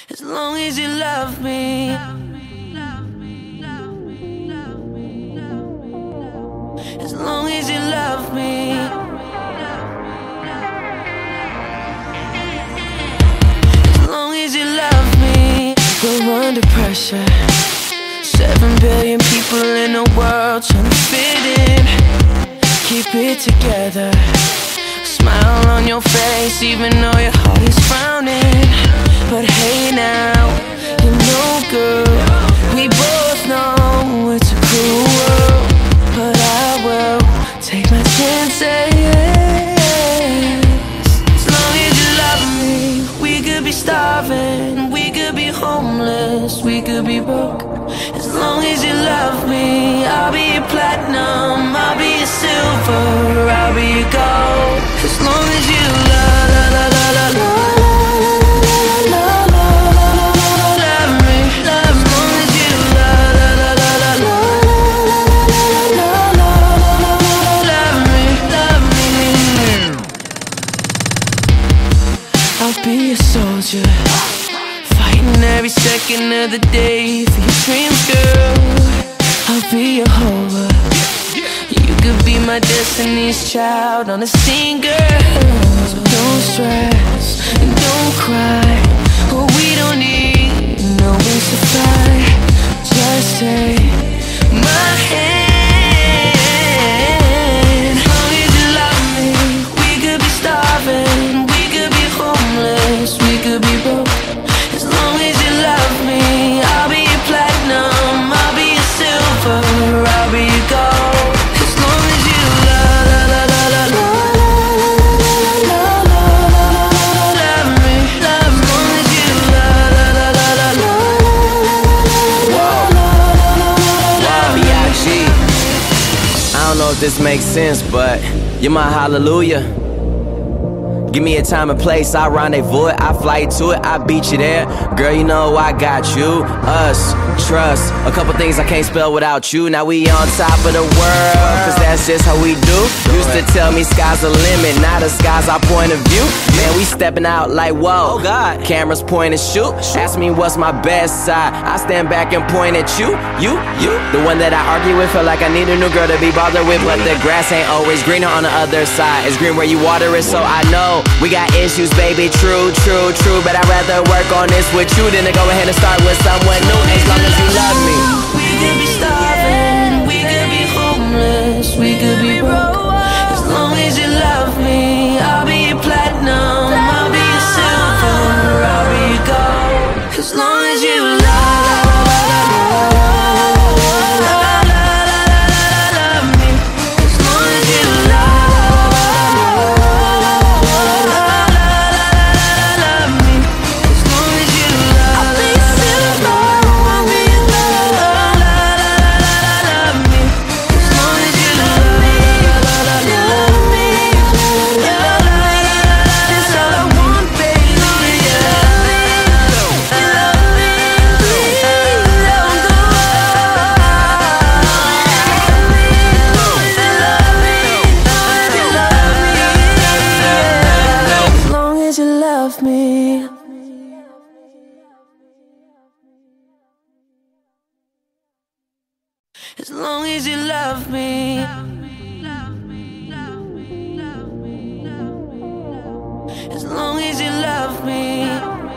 As long as you love me. As long as you love me. As long as you love me. We're under pressure. 7 billion people in the world trying to fit in. Keep it together. Smile on your face even though your heart is frowning. But hey now, you're no good. We both know it's a cruel world, but I will take my chances. As long as you love me. We could be starving, we could be homeless, we could be broke. As long as you love me, I'll be your platinum, I'll be your silver, I'll be your gold. As long as you love, love, love, love, love. Be a soldier, fighting every second of the day for your dreams, girl. I'll be your hover. You could be my destiny's child on a scene, girl. So don't stress and don't cry. Oh, we don't need no wings to fly. Just take my hand. As long as you love me, we could be starving. We could be broke. As long as you love me, I'll be your platinum, I'll be your silver, I'll be your gold. As long as you love, love, love, love, love me, love. As long as you love, love, love, love, B.I.G. I don't know if this makes sense, but you're my hallelujah. Give me a time and place, I rendezvous it, I fly to it, I beat you there. Girl, you know I got you, us, trust. A couple things I can't spell without you. Now we on top of the world, cause that's just how we do. Used to tell me sky's the limit, now the sky's our point of view. Man, we stepping out like whoa, God. Cameras point and shoot. Ask me what's my best side, I stand back and point at you. The one that I argue with, feel like I need a new girl to be bothered with. But the grass ain't always greener on the other side. It's green where you water it, so I know we got issues, baby, true. But I'd rather work on this with you than to go ahead and start with someone new. As long as you love me. We could be starving, we could be homeless, we could be broke. As long as you love me, I'll be your platinum, I'll be your silver, I'll be your gold. As long as you love me. As long as you love me. As long as you love me.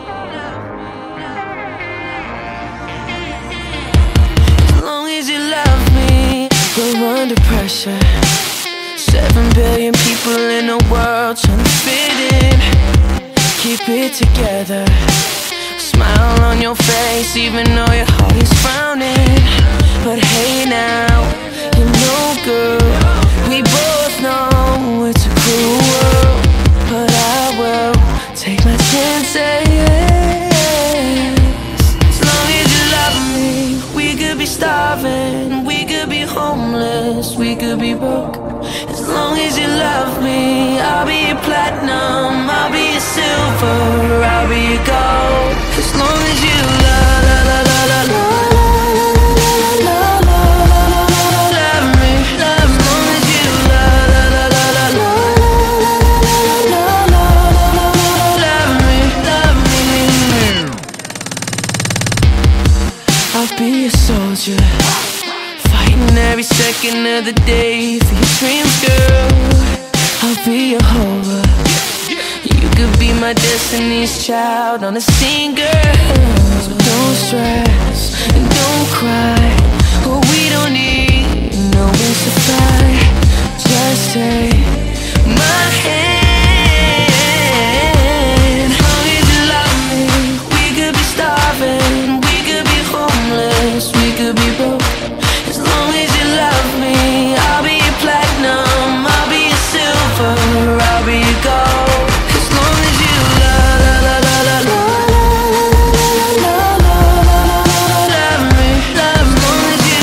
As long as you love me. We're under pressure. 7 billion people in the world trying to fit in. Keep it together. Smile on your face even though your heart is frowning. But hey now, you're no good. We both know it's a cruel world, but I will take my chances. As long as you love me, we could be starving, we could be homeless, we could be broke. As long as you love me, I'll be your platinum, I'll be your silver, I'll be your gold. As long as you love, love, love, love, love. I'll be a soldier, fighting every second of the day for your dreams, girl. I'll be a Jehovah. You could be my destiny's child on a scene, girl. So don't stress and don't cry. Oh, we don't need no wings to fly. Just take my hand. As long as you love me, we could be starving, we could be homeless, we could be broke. As long as you love me, I'll be your platinum, I'll be your silver, I'll be your gold. As long as you love me, as long as you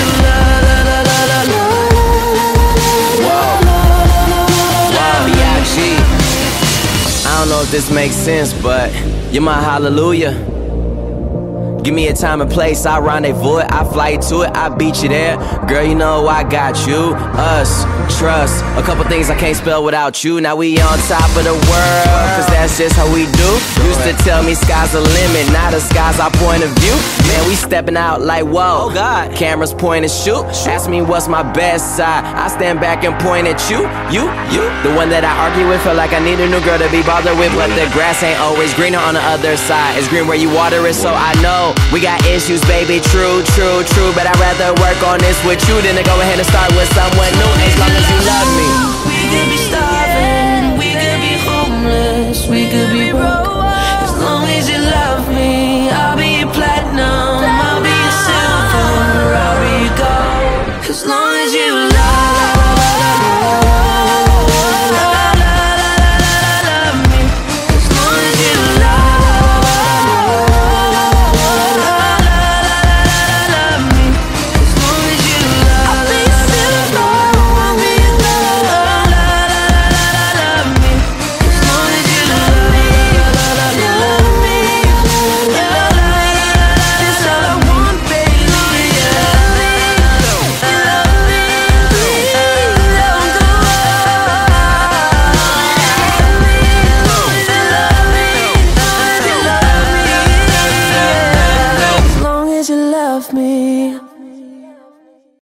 B.I.G. I don't know if this makes sense, but you're my hallelujah. Give me a time and place, I rendezvous it, I fly to it, I beat you there. Girl, you know I got you, us, trust. A couple things I can't spell without you. Now we on top of the world, cause that's just how we do. Used to tell me sky's the limit, now the sky's our point of view. Man, we stepping out like whoa, God. Cameras point and shoot. Ask me what's my best side, I stand back and point at you. The one that I argue with, feel like I need a new girl to be bothered with. But the grass ain't always greener on the other side. It's green where you water it, so I know we got issues, baby, true. But I'd rather work on this with you than to go ahead and start with someone new. As long as you love me. we could be starving, we could be homeless, we could be broke.